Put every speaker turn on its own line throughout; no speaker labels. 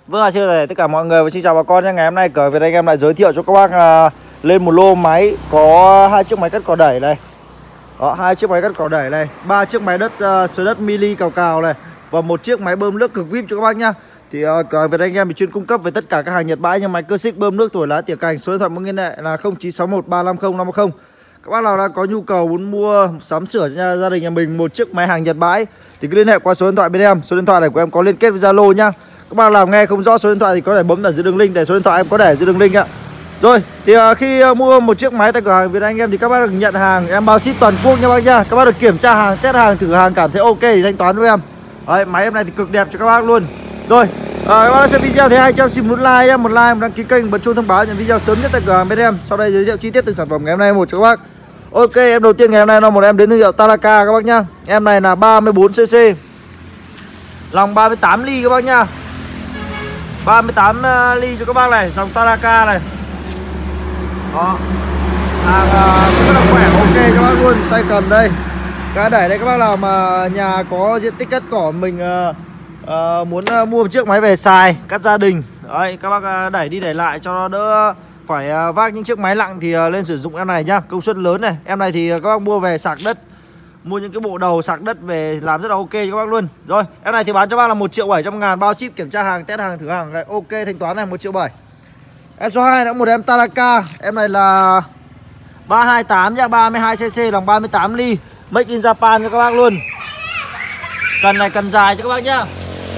Vâng, xin chào tất cả mọi người và xin chào bà con nhé. Ngày hôm nay Cửa Việt Anh em lại giới thiệu cho các bác lên một lô máy có 2 chiếc máy cắt cỏ đẩy này. Đó, 2 chiếc máy cắt cỏ đẩy này, 3 chiếc máy sới đất mini cào cào này và một chiếc máy bơm nước cực vip cho các bác nhá. Thì Cửa Việt Anh em thì chuyên cung cấp về tất cả các hàng Nhật bãi như máy cơ xích, bơm nước, thổi lá, tỉa cành. Số điện thoại muốn liên hệ là 0961 350 510. Các bác nào đang có nhu cầu muốn mua sắm sửa cho gia đình nhà mình một chiếc máy hàng Nhật bãi thì cứ liên hệ qua số điện thoại bên em. Số điện thoại này của em có liên kết với Zalo nhá. Các bác nào nghe không rõ số điện thoại thì có thể bấm ở dưới đường link, để số điện thoại em có để dưới đường link ạ. Rồi thì khi mua một chiếc máy tại cửa hàng Việt Anh em thì các bác được nhận hàng em bao ship toàn quốc nha bác nha. Các bác được kiểm tra hàng, test hàng, thử hàng, cảm thấy ok thì thanh toán với em. Đấy, máy em này thì cực đẹp cho các bác luôn. Rồi các bác xem video thấy hay cho em xin một like nhé, một like, một đăng ký kênh, bật chuông thông báo nhận video sớm nhất tại cửa hàng bên em. Sau đây giới thiệu chi tiết từng sản phẩm ngày hôm nay một cho các bác. Ok, em đầu tiên ngày hôm nay là một em đến thương hiệu Taraka các bác nhá. Em này là 34cc, lòng 38 ly các bác nhá. 38 ly cho các bác này, dòng Taraka này. Đó, hàng rất là khỏe, ok các bác luôn. Tay cầm đây, cái đẩy đây. Các bác nào mà nhà có diện tích cắt cỏ mình muốn mua một chiếc máy về xài cắt gia đình đấy, các bác đẩy đi đẩy lại cho nó đỡ phải vác những chiếc máy nặng thì lên sử dụng em này nhá. Công suất lớn này. Em này thì các bác mua về sạc đất, mua những cái bộ đầu sạc đất về làm rất là ok cho các bác luôn. Rồi em này thì bán cho bác là 1.700.000 bao ship, kiểm tra hàng, test hàng, thử hàng này, ok thanh toán này 1.700.000. Em số 2 là một em Taraka. Em này là 328 nhá, 32cc, lòng 38 ly, make in Japan cho các bác luôn. Cần này cần dài cho các bác nhá.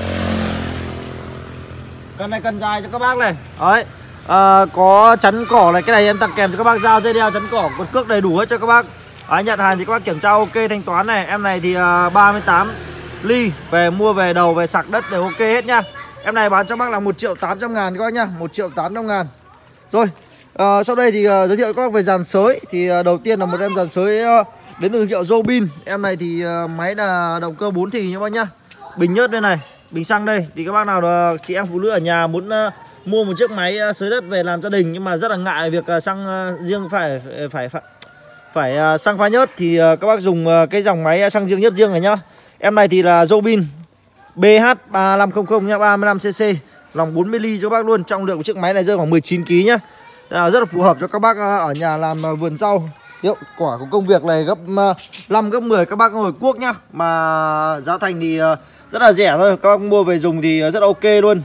Cần này cần dài cho các bác này. Đấy, có chắn cỏ này, cái này em tặng kèm cho các bác, dao dây đeo, chắn cỏ, cột cước đầy đủ hết cho các bác. Đấy, nhận hàng thì các bác kiểm tra ok thanh toán này. Em này thì 38 ly, về mua về đầu về sạc đất đều ok hết nhá. Em này bán cho bác là 1.800.000 các bác nhá, 1.800.000. Rồi sau đây thì giới thiệu các bác về dàn sới. Thì đầu tiên là một em dàn sới đến từ thương hiệu Robin. Em này thì máy là động cơ 4 thì nha bác nhá. Bình nhớt bên này, bình xăng đây. Thì các bác nào chị em phụ nữ ở nhà muốn mua một chiếc máy sới đất về làm gia đình nhưng mà rất là ngại việc xăng riêng phải xăng pha nhớt thì các bác dùng cái dòng máy xăng riêng nhớt riêng này nhá. Em này thì là Robin BH3500 nhá, 35cc, lòng 40 ly cho các bác luôn. Trọng lượng của chiếc máy này rơi khoảng 19 kg nhá. Rất là phù hợp cho các bác ở nhà làm vườn rau. Hiệu quả của công việc này gấp 5 gấp 10 các bác ngồi cuốc nhá. Mà giá thành thì rất là rẻ thôi, các bác mua về dùng thì rất là ok luôn.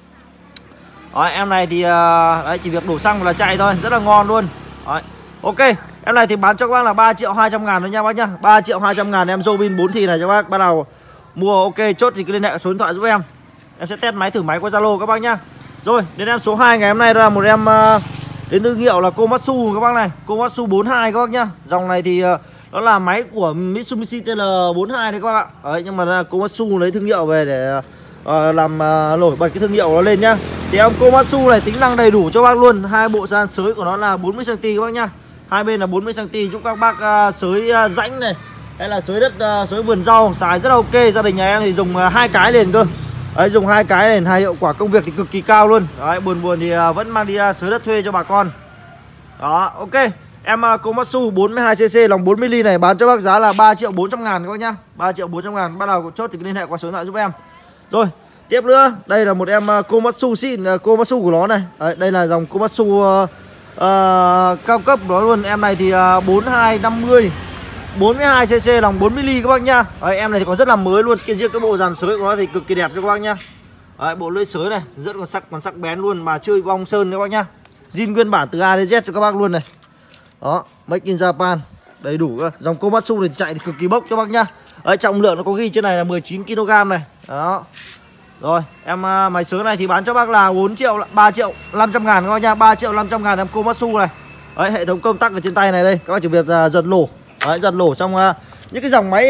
Đấy, em này thì đấy, chỉ việc đổ xăng là chạy thôi, rất là ngon luôn. Đấy, ok. Em này thì bán cho các bác là 3.200.000 thôi nha bác nhá. 3.200.000 em Robin 4 thì này cho bác. Bắt đầu mua ok chốt thì cứ liên hệ số điện thoại giúp em. Em sẽ test máy thử máy qua Zalo các bác nhá. Rồi, đến em số 2 ngày hôm nay là một em đến thương hiệu là Komatsu các bác này. Komatsu 42 các bác nhá. Dòng này thì nó là máy của Mitsubishi TL42 đấy các bác ạ. Đấy, nhưng mà Komatsu lấy thương hiệu về để làm nổi bật cái thương hiệu nó lên nhá. Thì em Komatsu này tính năng đầy đủ cho bác luôn. Hai bộ dàn sới của nó là 40cm các bác nhá. Hai bên là 40cm giúp các bác sới rãnh này hay là sới đất, sới vườn rau xài rất là ok. Gia đình nhà em thì dùng 2 cái liền cơ. Đấy, dùng 2 cái liền, hai hiệu quả công việc thì cực kỳ cao luôn. Đấy, buồn thì vẫn mang đi sới đất thuê cho bà con. Đó, ok. Em Komatsu 42cc lòng 40 ly này bán cho bác giá là 3.400.000 các bác nhá. 3.400.000. Bắt đầu chốt thì liên hệ qua số điện thoại giúp em. Rồi, tiếp nữa, đây là một em Komatsu xịn, Komatsu của nó này. Đấy, đây là dòng Komatsu cao cấp của nó luôn. Em này thì 4250 42cc lòng 40 ly các bác nhá. Đấy, em này thì còn rất là mới luôn. Riêng cái bộ dàn sới của nó thì cực kỳ đẹp cho các bác nhá. Đấy, bộ lưỡi sới này rất còn sắc bén luôn mà chưa bị bong sơn các bác nhá. Zin nguyên bản từ A đến Z cho các bác luôn này. Đó, make in Japan đầy đủ cơ. Dòng Komatsu này chạy thì cực kỳ bốc cho bác nhá. Đấy, trọng lượng nó có ghi trên này là 19 kg này. Đó. Rồi, em máy sới này thì bán cho bác là 3.500.000 các bác nha. 3.500.000 em Komatsu này. Đấy, hệ thống công tắc ở trên tay này đây. Các bác chỉ việc giật lỗ. Đấy, giật lỗ trong những cái dòng máy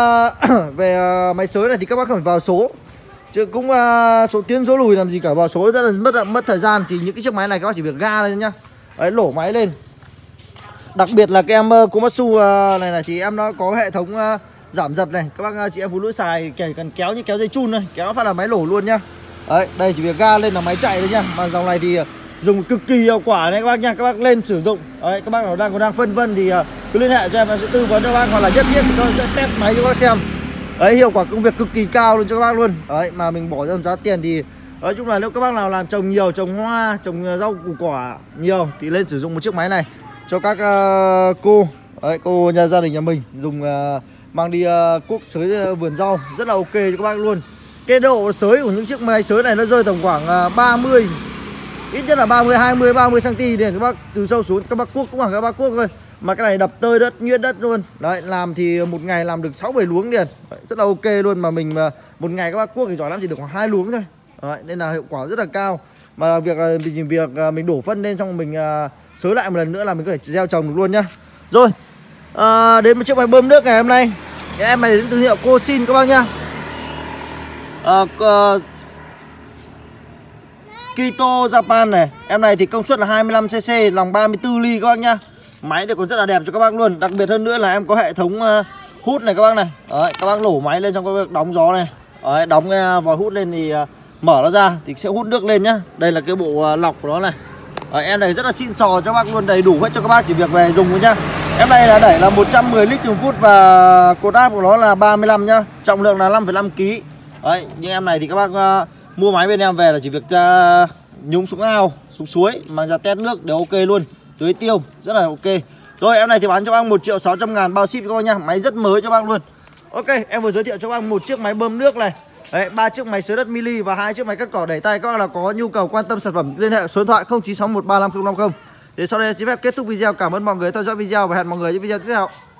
về máy sới này thì các bác phải vào số. Chứ cũng số tiến số lùi làm gì cả, vào số rất là mất thời gian. Thì những cái chiếc máy này các bác chỉ việc ga lên nhá. Đấy, lỗ máy lên. Đặc biệt là cái em Komatsu này thì em nó có hệ thống giảm giật này. Các bác chị em phụ nữ xài cần kéo như kéo dây chun này, kéo phát là máy lổ luôn nhá. Đấy, đây chỉ việc ga lên là máy chạy thôi nhá. Mà dòng này thì dùng cực kỳ hiệu quả đấy các bác nha. Các bác lên sử dụng. Đấy, các bác nào đang phân vân thì cứ liên hệ cho em sẽ tư vấn cho bác, hoặc là nhất thiết thì tôi sẽ test máy cho bác xem. Đấy, hiệu quả công việc cực kỳ cao luôn cho các bác luôn. Đấy, mà mình bỏ ra giá tiền thì Nói chung là nếu các bác nào làm trồng nhiều, trồng hoa, trồng rau củ quả nhiều thì lên sử dụng một chiếc máy này cho các cô. Đấy, cô nhà gia đình nhà mình dùng mang đi cuốc sới vườn rau rất là ok cho các bác luôn. Cái độ sới của những chiếc máy sới này nó rơi tầm khoảng 30, ít nhất là 30, 20, 30 cm để các bác từ sâu xuống các bác cuốc cũng bằng các bác cuốc thôi. Mà cái này đập tơi đất, nhuyễn đất luôn. Đấy, làm thì một ngày làm được 6-7 luống liền. Đấy, rất là ok luôn. Mà mình một ngày các bác cuốc thì giỏi lắm chỉ được khoảng 2 luống thôi. Đấy, nên là hiệu quả rất là cao. Mà việc mình đổ phân lên xong mình xới lại một lần nữa là mình có thể gieo trồng được luôn nhá. Rồi, đến một chiếc máy bơm nước ngày hôm nay. Cái em này đến từ hiệu Kosin các bác nhá. Kito Japan này. Em này thì công suất là 25cc, lòng 34 ly các bác nhá. Máy thì còn rất là đẹp cho các bác luôn. Đặc biệt hơn nữa là em có hệ thống hút này các bác này. Đấy, các bác nổ máy lên xong các bác đóng gió này. Đấy, đóng cái vòi hút lên thì mở nó ra thì sẽ hút nước lên nhá. Đây là cái bộ lọc của nó này. Đấy, em này rất là xịn sò cho các bác luôn, đầy đủ hết cho các bác, chỉ việc về dùng thôi nhá. Em này là đẩy là 110 lít trên phút và cột áp của nó là 35 nhá. Trọng lượng là 5,5 kg. Đấy, nhưng em này thì các bác mua máy bên em về là chỉ việc ra nhúng xuống ao, xuống suối, mang ra tét nước đều ok luôn. Tưới tiêu rất là ok. Rồi em này thì bán cho bác 1.600.000 bao ship cho các bác nhá. Máy rất mới cho bác luôn. Ok, em vừa giới thiệu cho bác một chiếc máy bơm nước này. Đấy, 3 chiếc máy xới đất mini và 2 chiếc máy cắt cỏ đẩy tay. Các bác nào có nhu cầu quan tâm sản phẩm liên hệ số điện thoại 0961350050. Thì sau đây xin phép kết thúc video. Cảm ơn mọi người theo dõi video và hẹn mọi người những video tiếp theo.